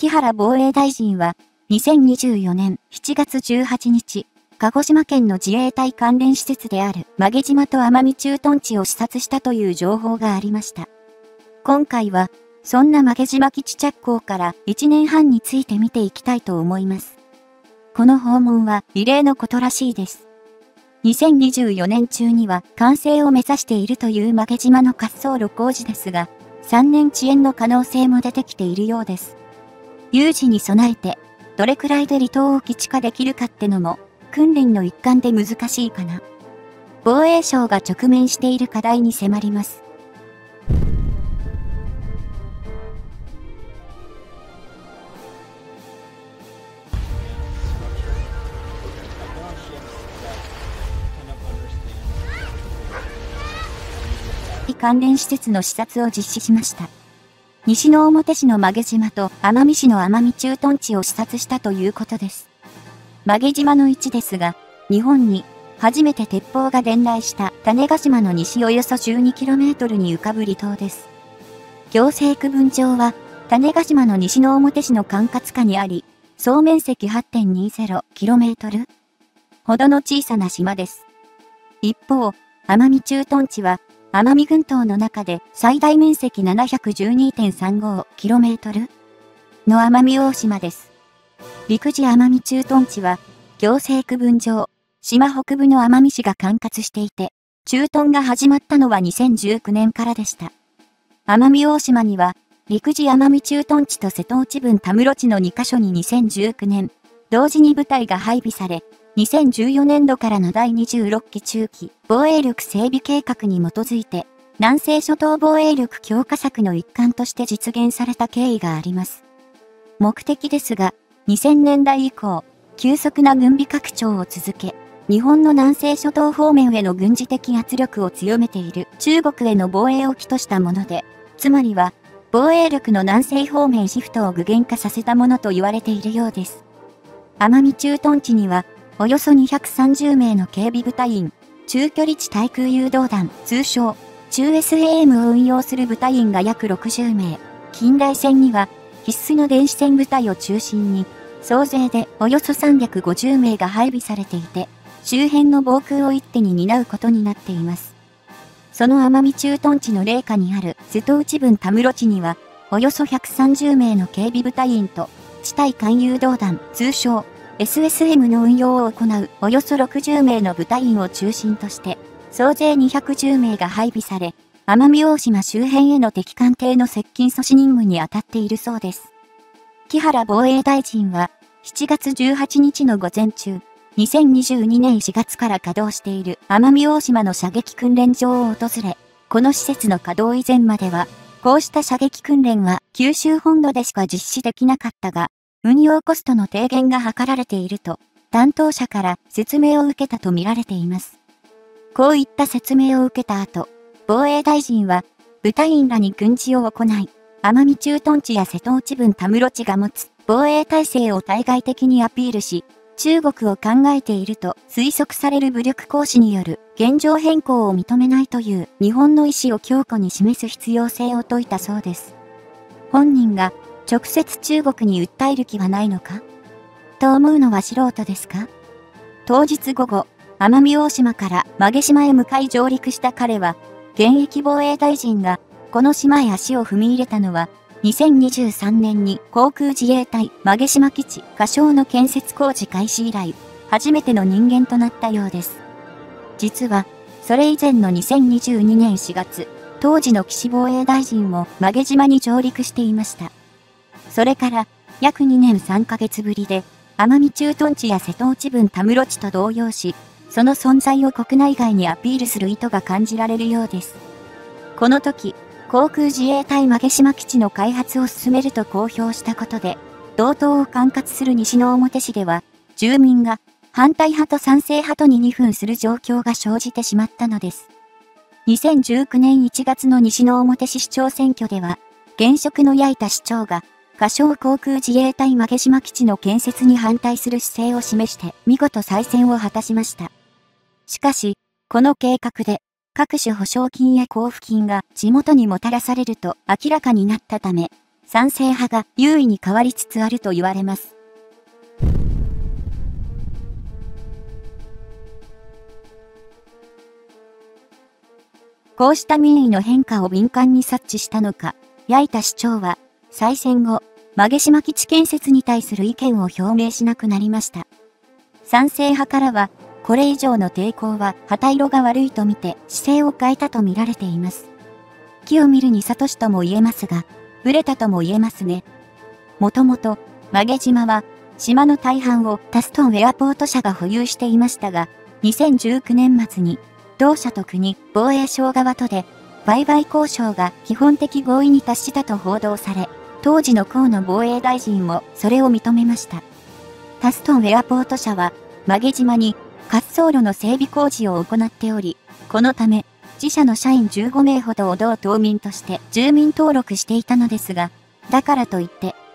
木原防衛大臣は、2024年7月18日、鹿児島県の自衛隊関連施設である馬毛島と奄美駐屯地を視察したという情報がありました。今回は、そんな馬毛島基地着工から1年半について見ていきたいと思います。この訪問は異例のことらしいです。2024年中には完成を目指しているという馬毛島の滑走路工事ですが、3年遅延の可能性も出てきているようです。有事に備えて、どれくらいで離島を基地化できるかってのも、訓練の一環で難しいかな。防衛省が直面している課題に迫ります。関連施設の視察を実施しました。西之表市の馬毛島と奄美市の奄美駐屯地を視察したということです。馬毛島の位置ですが、日本に初めて鉄砲が伝来した種子島の西およそ 12km に浮かぶ離島です。行政区分上は種子島の西之表市の管轄下にあり、総面積 8.20km ほどの小さな島です。一方、奄美駐屯地は奄美群島の中で最大面積 712.35km の奄美大島です。陸自奄美駐屯地は、行政区分上、島北部の奄美市が管轄していて、駐屯が始まったのは2019年からでした。奄美大島には、陸自奄美駐屯地と瀬戸内分田室地の2カ所に2019年、同時に部隊が配備され、2014年度からの第26期中期防衛力整備計画に基づいて、南西諸島防衛力強化策の一環として実現された経緯があります。目的ですが、2000年代以降、急速な軍備拡張を続け、日本の南西諸島方面への軍事的圧力を強めている中国への防衛を起としたもので、つまりは、防衛力の南西方面シフトを具現化させたものと言われているようです。奄美駐屯地には、およそ230名の警備部隊員、中距離地対空誘導弾、通称、中 SAM を運用する部隊員が約60名、近代戦には必須の電子戦部隊を中心に、総勢でおよそ350名が配備されていて、周辺の防空を一手に担うことになっています。その奄美駐屯地の隷下にある瀬戸内分田室地には、およそ130名の警備部隊員と、地対艦誘導弾、通称、SSM の運用を行うおよそ60名の部隊員を中心として、総勢210名が配備され、奄美大島周辺への敵艦艇の接近阻止任務に当たっているそうです。木原防衛大臣は、7月18日の午前中、2022年4月から稼働している奄美大島の射撃訓練場を訪れ、この施設の稼働以前までは、こうした射撃訓練は九州本土でしか実施できなかったが、運用コストの低減が図られていると、担当者から説明を受けたとみられています。こういった説明を受けた後、防衛大臣は、部隊員らに訓示を行い、奄美駐屯地や瀬戸内分田室地が持つ防衛体制を対外的にアピールし、中国を考えていると推測される武力行使による現状変更を認めないという日本の意思を強固に示す必要性を説いたそうです。本人が、直接中国に訴える気はないのかと思うのは素人ですか？当日午後、奄美大島から馬毛島へ向かい上陸した彼は、現役防衛大臣がこの島へ足を踏み入れたのは、2023年に航空自衛隊馬毛島基地仮称の建設工事開始以来、初めての人間となったようです。実は、それ以前の2022年4月、当時の岸防衛大臣も馬毛島に上陸していました。それから約2年3ヶ月ぶりで、奄美駐屯地や瀬戸内分田室地と同様し、その存在を国内外にアピールする意図が感じられるようです。この時、航空自衛隊馬毛島基地の開発を進めると公表したことで、同島を管轄する西之表市では、住民が反対派と賛成派とに二分する状況が生じてしまったのです。2019年1月の西之表市市長選挙では、現職の矢板市長が、仮称航空自衛隊馬毛島基地の建設に反対する姿勢を示して見事再選を果たしました。しかし、この計画で各種保証金や交付金が地元にもたらされると明らかになったため、 賛成派が優位に変わりつつあると言われます。こうした民意の変化を敏感に察知したのか、矢板市長は再選後、馬毛島基地建設に対する意見を表明しなくなりました。賛成派からは、これ以上の抵抗は旗色が悪いと見て姿勢を変えたと見られています。木を見るに里しとも言えますが、ブレたとも言えますね。もともと、馬毛島は、島の大半をタストンエアポート社が保有していましたが、2019年末に、同社と国、防衛省側とで、売買交渉が基本的合意に達したと報道され、当時の河野防衛大臣もそれを認めました。タストンエアポート社は、馬毛島に滑走路の整備工事を行っており、このため、自社の社員15名ほどを同島民として住民登録していたのですが、だからといって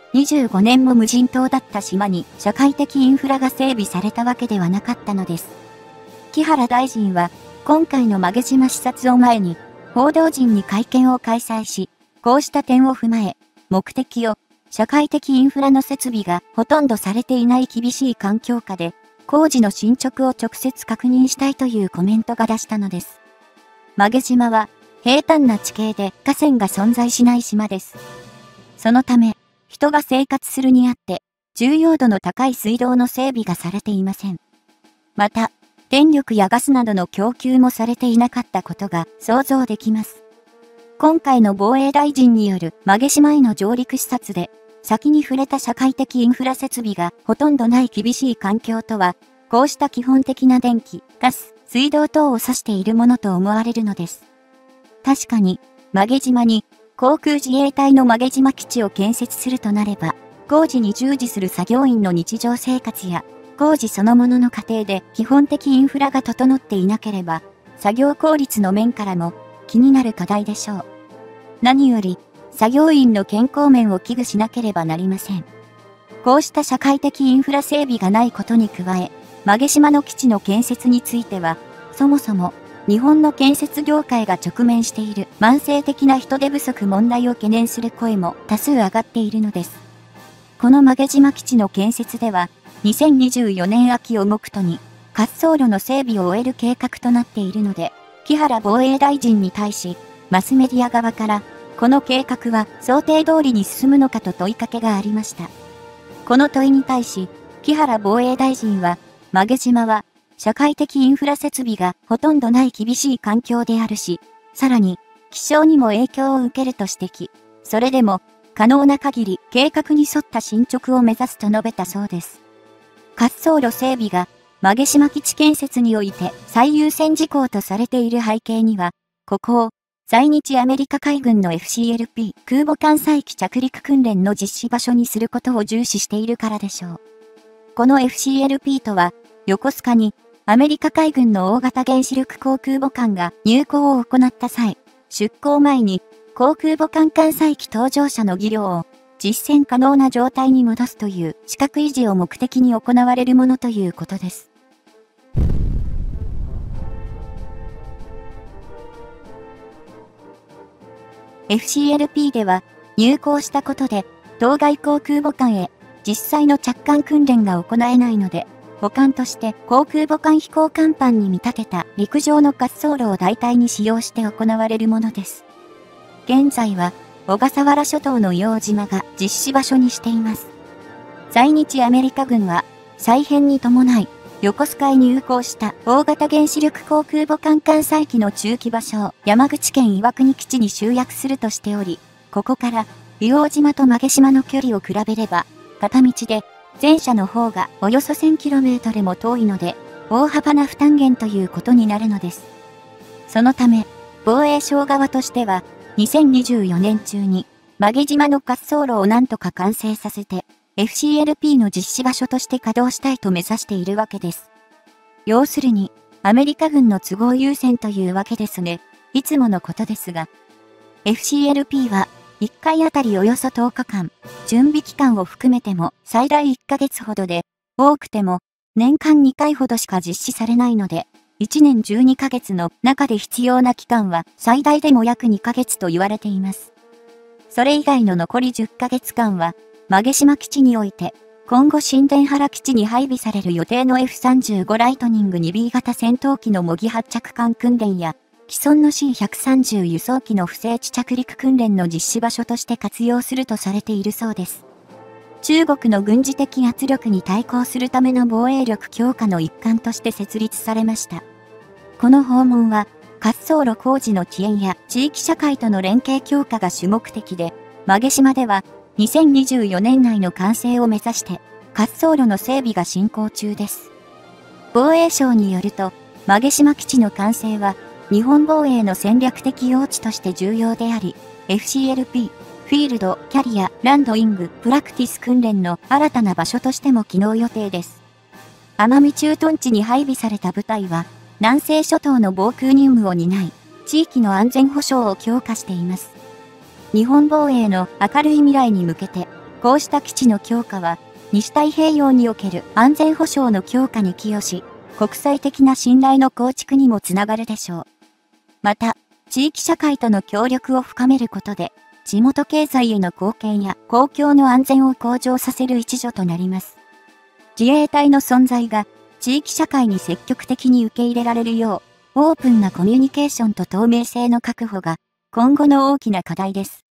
、25年も無人島だった島に社会的インフラが整備されたわけではなかったのです。木原大臣は、今回の馬毛島視察を前に、報道陣に会見を開催し、こうした点を踏まえ、目的を、社会的インフラの設備がほとんどされていない厳しい環境下で、工事の進捗を直接確認したいというコメントが出したのです。馬毛島は、平坦な地形で河川が存在しない島です。そのため、人が生活するにあって、重要度の高い水道の整備がされていません。また、電力やガスなどの供給もされていなかったことが想像できます。今回の防衛大臣による馬毛島への上陸視察で、先に触れた社会的インフラ設備がほとんどない厳しい環境とは、こうした基本的な電気、ガス、水道等を指しているものと思われるのです。確かに、馬毛島に航空自衛隊の馬毛島基地を建設するとなれば、工事に従事する作業員の日常生活や、工事そのものの過程で基本的インフラが整っていなければ、作業効率の面からも気になる課題でしょう。何より、作業員の健康面を危惧しなければなりません。こうした社会的インフラ整備がないことに加え、馬毛島の基地の建設については、そもそも日本の建設業界が直面している慢性的な人手不足問題を懸念する声も多数上がっているのです。この馬毛島基地の建設では、2024年秋を目途に滑走路の整備を終える計画となっているので、木原防衛大臣に対し、マスメディア側から、この計画は想定通りに進むのかと問いかけがありました。この問いに対し、木原防衛大臣は、馬毛島は社会的インフラ設備がほとんどない厳しい環境であるし、さらに気象にも影響を受けると指摘。それでも可能な限り計画に沿った進捗を目指すと述べたそうです。滑走路整備が馬毛島基地建設において最優先事項とされている背景には、ここを在日アメリカ海軍の FCLP 空母艦載機着陸訓練の実施場所にすることを重視しているからでしょう。この FCLP とは、横須賀にアメリカ海軍の大型原子力航空母艦が入港を行った際、出港前に航空母艦艦載機搭乗者の技量を実戦可能な状態に戻すという資格維持を目的に行われるものということです。FCLP では入港したことで当該航空母艦へ実際の着艦訓練が行えないので、母艦として航空母艦飛行甲板に見立てた陸上の滑走路を代替に使用して行われるものです。現在は小笠原諸島の硫黄島が実施場所にしています。在日アメリカ軍は再編に伴い横須賀へ入港した大型原子力航空母艦艦載機の駐機場所を山口県岩国基地に集約するとしており、ここから硫黄島と馬毛島の距離を比べれば片道で前者の方がおよそ 1000km も遠いので大幅な負担減ということになるのです。そのため防衛省側としては2024年中に馬毛島の滑走路をなんとか完成させて FCLP の実施場所として稼働したいと目指しているわけです。要するにアメリカ軍の都合優先というわけですね。いつものことですが FCLP は1回あたりおよそ10日間、準備期間を含めても最大1ヶ月ほどで、多くても年間2回ほどしか実施されないので、1年12ヶ月の中で必要な期間は最大でも約2ヶ月と言われています。 それ以外の残り10ヶ月間は、馬島基地において、今後新田原基地に配備される予定の F35 ライトニング 2B 型戦闘機の模擬発着艦訓練や、既存の C130 輸送機の不正地着陸訓練の実施場所として活用するとされているそうです。中国の軍事的圧力に対抗するための防衛力強化の一環として設立されました。この訪問は、滑走路工事の遅延や地域社会との連携強化が主目的で、馬島では2024年内の完成を目指して、滑走路の整備が進行中です。防衛省によると、馬島基地の完成は、日本防衛の戦略的用地として重要であり、FCLP、フィールド、キャリア、ランドイング、プラクティス訓練の新たな場所としても機能予定です。奄美駐屯地に配備された部隊は、南西諸島の防空任務を担い、地域の安全保障を強化しています。日本防衛の明るい未来に向けて、こうした基地の強化は、西太平洋における安全保障の強化に寄与し、国際的な信頼の構築にもつながるでしょう。また、地域社会との協力を深めることで、地元経済への貢献や公共の安全を向上させる一助となります。自衛隊の存在が地域社会に積極的に受け入れられるよう、オープンなコミュニケーションと透明性の確保が今後の大きな課題です。